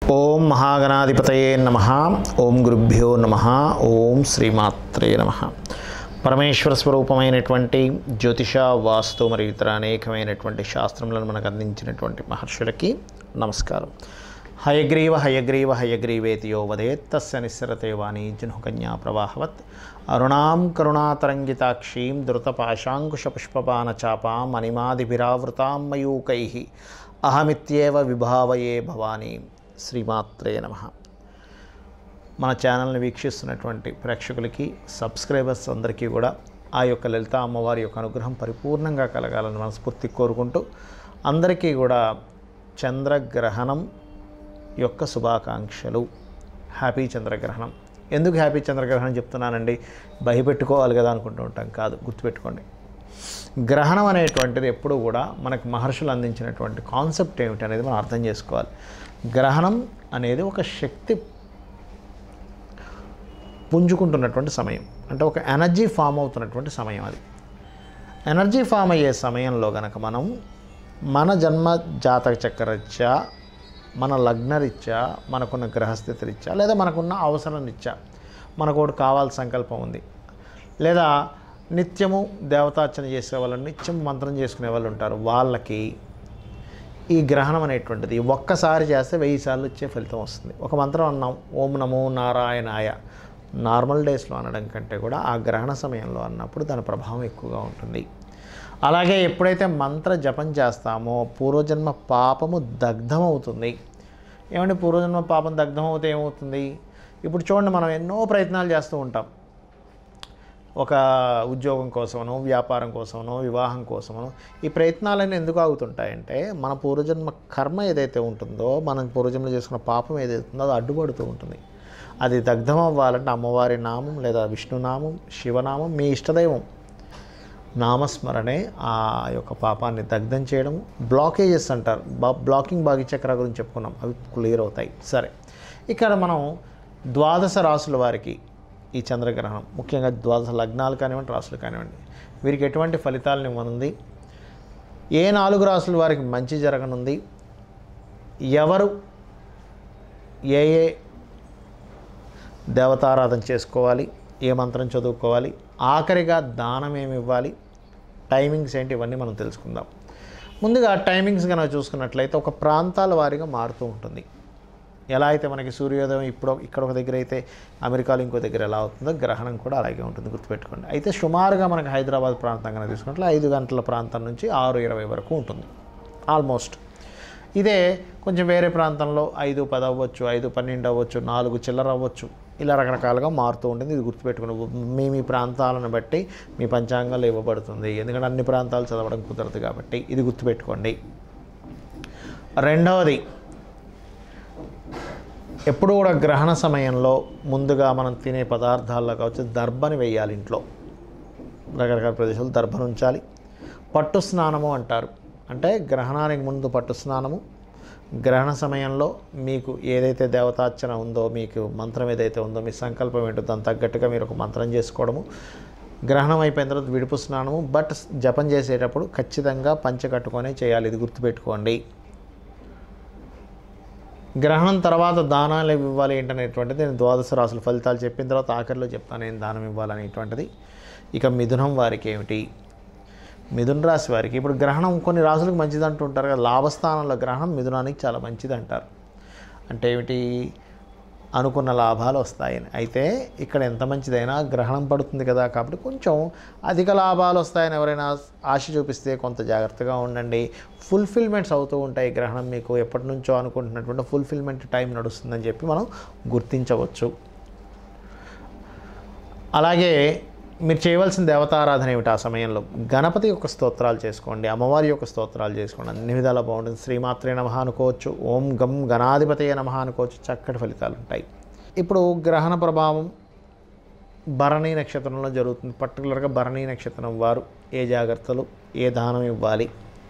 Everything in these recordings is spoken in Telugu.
ఓం మహాగణాధిపతయే నమః. ఓం గురుభ్యో నమః. ఓం శ్రీమాత్రే నమః. పరమేశ్వర స్వరూపమైనటువంటి జ్యోతిష, వాస్తు మరియు ఇతర అనేకమైనటువంటి శాస్త్రములను మనకు అందించినటువంటి మహర్షులకి నమస్కారం. హయగ్రీవ హయగ్రీవ హయగ్రీవేతి యో వదేత్ తస్య నిస్సరతే వాణీ జహ్నుకన్యా ప్రవాహవత్ అరుణాం కరుణాతరంగితాక్షీం ధృతపాశాంకుశపుష్పపానచాపాం మణిమాదిభిరావృతాం మయూకైః అహమిత్యేవ విభావయే భవానీం. శ్రీమాత్రే నమః. మన ఛానల్ని వీక్షిస్తున్నటువంటి ప్రేక్షకులకి, సబ్స్క్రైబర్స్ అందరికీ కూడా ఆ యొక్క లలిత అమ్మవారి యొక్క అనుగ్రహం పరిపూర్ణంగా కలగాలని మనస్ఫూర్తి కోరుకుంటూ, అందరికీ కూడా చంద్రగ్రహణం యొక్క శుభాకాంక్షలు. హ్యాపీ చంద్రగ్రహణం. ఎందుకు హ్యాపీ చంద్రగ్రహణం చెప్తున్నానండి? భయపెట్టుకోవాలి కదా అనుకుంటూ ఉంటాం. కాదు, గుర్తుపెట్టుకోండి. గ్రహణం అనేటువంటిది ఎప్పుడూ కూడా మనకు మహర్షులు అందించినటువంటి కాన్సెప్ట్ ఏమిటి అనేది మనం అర్థం చేసుకోవాలి. గ్రహణం అనేది ఒక శక్తి పుంజుకుంటున్నటువంటి సమయం, అంటే ఒక ఎనర్జీ ఫామ్ అవుతున్నటువంటి సమయం. అది ఎనర్జీ ఫామ్ అయ్యే సమయంలో కనుక మనం మన జన్మ జాతక చక్రరీత్యా, మన లగ్నరీత్యా, మనకున్న గ్రహస్థితి రీత్యా, లేదా మనకున్న అవసరం రీత్యా మనకు ఒకటి కావాల్సిన సంకల్పం ఉంది, లేదా నిత్యము దేవతార్చన చేసే వాళ్ళు, నిత్యం మంత్రం చేసుకునే వాళ్ళు ఉంటారు. వాళ్ళకి ఈ గ్రహణం అనేటువంటిది ఒక్కసారి చేస్తే 1000 సార్లు వచ్చే ఫలితం వస్తుంది. ఒక మంత్రం అన్నాం, ఓం నమో నారాయణాయ, నార్మల్ డేస్లో అనడం కంటే కూడా ఆ గ్రహణ సమయంలో అన్నప్పుడు దాని ప్రభావం ఎక్కువగా ఉంటుంది. అలాగే ఎప్పుడైతే మంత్ర జపం చేస్తామో పూర్వజన్మ పాపము దగ్ధమవుతుంది. ఏమంటే పూర్వజన్మ పాపం దగ్ధమవుతే ఏమవుతుంది? ఇప్పుడు చూడండి, మనం ఎన్నో ప్రయత్నాలు చేస్తూ ఉంటాం. ఒక ఉద్యోగం కోసమనో, వ్యాపారం కోసమనో, వివాహం కోసమనో. ఈ ప్రయత్నాలన్నీ ఎందుకు ఆగుతుంటాయంటే మన పూర్వజన్మ కర్మ ఏదైతే ఉంటుందో, మనం పూర్వజన్మలో చేసుకున్న పాపం ఏదైతే ఉందో అది అడ్డుపడుతూ ఉంటుంది. అది దగ్ధం అవ్వాలంటే అమ్మవారి నామం, లేదా విష్ణునామం, శివనామం, మీ ఇష్టదైవం నామస్మరణే ఆ యొక్క పాపాన్ని దగ్ధం చేయడము. బ్లాకేజెస్ అంటారు, బ్లాకింగ్ భాగ్యచక్ర గురించి చెప్పుకున్నాం, అవి క్లియర్ అవుతాయి. సరే, ఇక్కడ మనం 12 రాసుల వారికి ఈ చంద్రగ్రహణం, ముఖ్యంగా 12 లగ్నాలు కానివ్వండి, రాసులు కానివ్వండి, వీరికి ఎటువంటి ఫలితాలను ఇవ్వనుంది, ఏ 4 రాసుల వారికి మంచి జరగనుంది, ఎవరు ఏ ఏ దేవతారాధన చేసుకోవాలి, ఏ మంత్రం చదువుకోవాలి, ఆఖరిగా దానం ఏమి ఇవ్వాలి, టైమింగ్స్ ఏంటి, ఇవన్నీ మనం తెలుసుకుందాం. ముందుగా టైమింగ్స్ కనుక చూసుకున్నట్లయితే ఒక ప్రాంతాల వారీగా మారుతూ ఉంటుంది. ఎలా అయితే మనకి సూర్యోదయం ఇప్పుడు ఇక్కడ ఒక దగ్గర అయితే అమెరికాలో ఇంకో దగ్గర ఎలా అవుతుందో గ్రహణం కూడా అలాగే ఉంటుంది, గుర్తుపెట్టుకోండి. అయితే సుమారుగా మనకి హైదరాబాద్ ప్రాంతం కనుక తీసుకున్నట్లు 5 గంటల ప్రాంతం నుంచి 6:20 వరకు ఉంటుంది ఆల్మోస్ట్. ఇదే కొంచెం వేరే ప్రాంతంలో 5:10 అవ్వచ్చు, 5:12 అవ్వచ్చు, 4 చిల్లర అవ్వచ్చు, ఇలా రకరకాలుగా మారుతూ ఉంటుంది. ఇది గుర్తుపెట్టుకుని మీ ప్రాంతాలను బట్టి మీ పంచాంగాలు ఇవ్వబడుతుంది. ఎందుకంటే అన్ని ప్రాంతాలు చదవడం కుదరదు కాబట్టి ఇది గుర్తుపెట్టుకోండి. రెండవది, ఎప్పుడు కూడా గ్రహణ సమయంలో ముందుగా మనం తినే పదార్థాల్లో కావచ్చు దర్భని వేయాలి. ఇంట్లో రకరకాల ప్రదేశాలు దర్భను ఉంచాలి. పట్టు స్నానము అంటారు, అంటే గ్రహణానికి ముందు పట్టు స్నానము. గ్రహణ సమయంలో మీకు ఏదైతే దేవతార్చన ఉందో, మీకు మంత్రం ఏదైతే ఉందో, మీ సంకల్పం ఏంటో దానికి తగ్గట్టుగా మీరు ఒక మంత్రం చేసుకోవడము. గ్రహణం అయిపోయిన తర్వాత విడుపు స్నానము. బట్ జపం చేసేటప్పుడు ఖచ్చితంగా పంచె కట్టుకొనే చేయాలి, ఇది గుర్తుపెట్టుకోండి. గ్రహణం తర్వాత దానాలు ఇవ్వాలి ఏంటనేటువంటిది నేను 12 రాసుల ఫలితాలు చెప్పిన తర్వాత ఆఖరిలో చెప్తాను నేను దానం ఇవ్వాలనేటువంటిది. ఇక మిథునం వారికి ఏమిటి? మిథున రాశి వారికి ఇప్పుడు గ్రహణం కొన్ని రాసులకు మంచిది అంటుంటారు కదా. లాభస్థానంలో గ్రహణం మిథునానికి చాలా మంచిది అంటారు. అంటే ఏమిటి? అనుకున్న లాభాలు వస్తాయని. అయితే ఇక్కడ ఎంత మంచిదైనా గ్రహణం పడుతుంది కదా, కాబట్టి కొంచెం అధిక లాభాలు వస్తాయని ఎవరైనా ఆశ చూపిస్తే కొంత జాగ్రత్తగా ఉండండి. ఫుల్ఫిల్మెంట్స్ అవుతూ ఉంటాయి. గ్రహణం మీకు ఎప్పటి నుంచో అనుకుంటున్నటువంటి ఫుల్ఫిల్మెంట్ టైం నడుస్తుందని చెప్పి మనం గుర్తించవచ్చు. అలాగే మీరు చేయవలసిన దేవతారాధన ఏమిటి? ఆ సమయంలో గణపతి యొక్క స్తోత్రాలు చేసుకోండి, అమ్మవారి యొక్క స్తోత్రాలు చేసుకోండి, అన్ని విధాలా బాగుంటుంది. శ్రీమాత్రే నమః అనుకోవచ్చు, ఓం గం గణాధిపతయే నమః అనుకోవచ్చు, చక్కటి ఫలితాలు ఉంటాయి. ఇప్పుడు గ్రహణ ప్రభావం భరణీ నక్షత్రంలో జరుగుతుంది. పర్టికులర్గా భరణీ నక్షత్రం వారు ఏ జాగ్రత్తలు, ఏ దానం ఇవ్వాలి,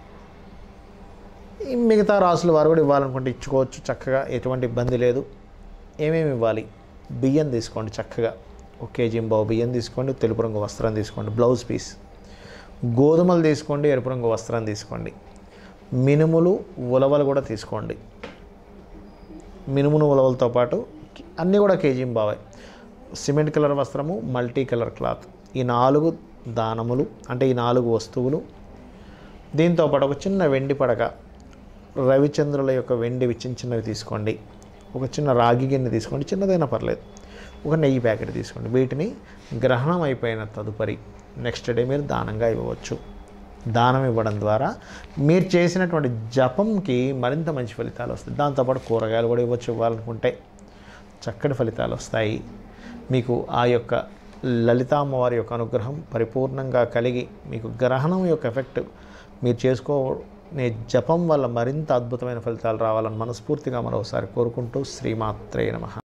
మిగతా రాసుల వారు కూడా ఇవ్వాలనుకుంటే ఇచ్చుకోవచ్చు చక్కగా, ఎటువంటి ఇబ్బంది లేదు. ఏమేమి ఇవ్వాలి? బియ్యం తీసుకోండి, చక్కగా 1 కేజీ బియ్యం తీసుకోండి, తెలుపు రంగు వస్త్రం తీసుకోండి, బ్లౌజ్ పీస్. గోధుమలు తీసుకోండి, ఎరుపు రంగు వస్త్రం తీసుకోండి. మినుములు, ఉలవలు కూడా తీసుకోండి. మినుమును ఉలవలతో పాటు అన్నీ కూడా కేజీ బావాయి, సిమెంట్ కలర్ వస్త్రము, మల్టీ కలర్ క్లాత్, ఈ 4 దానములు అంటే ఈ 4 వస్తువులు, దీంతోపాటు ఒక చిన్న వెండి పడక, రవిచంద్రుల యొక్క వెండివి చిన్నవి తీసుకోండి, ఒక చిన్న రాగి గిన్నె తీసుకోండి, చిన్నదైనా పర్లేదు, ఒక నెయ్యి ప్యాకెట్ తీసుకోండి. వీటిని గ్రహణం అయిపోయిన తదుపరి నెక్స్ట్ డే మీరు దానంగా ఇవ్వవచ్చు. దానం ఇవ్వడం ద్వారా మీరు చేసినటువంటి జపంకి మరింత మంచి ఫలితాలు వస్తాయి. దాంతోపాటు కూరగాయలు కూడా ఇవ్వాలనుకుంటే చక్కటి ఫలితాలు వస్తాయి. మీకు ఆ యొక్క లలితామ్మవారి యొక్క అనుగ్రహం పరిపూర్ణంగా కలిగి మీకు గ్రహణం యొక్క ఎఫెక్ట్ మీరు చేసుకోనే జపం వల్ల మరింత అద్భుతమైన ఫలితాలు రావాలని మనస్ఫూర్తిగా మరోసారి కోరుకుంటూ శ్రీమాత్రే నమః.